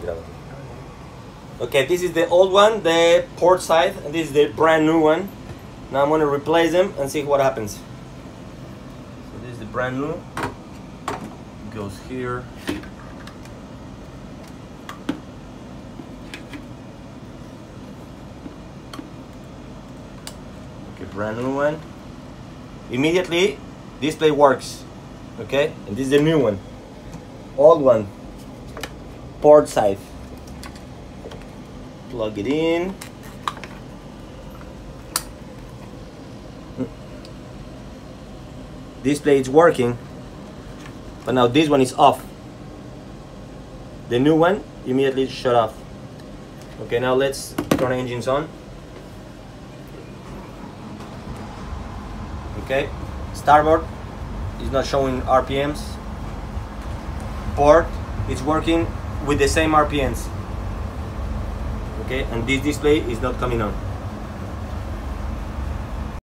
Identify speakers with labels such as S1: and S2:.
S1: gravity. Okay, this is the old one, the port side, and this is the brand new one. Now I'm going to replace them and see what happens. So this is the brand new. It goes here. Okay, brand new one. Immediately, display works. Okay, and this is the new one. Old one, port side. Plug it in. Display is working, but now this one is off. The new one immediately shut off. Okay, now let's turn engines on. Okay, starboard is not showing RPMs. Port is working with the same RPMs. Okay, and this display is not coming on.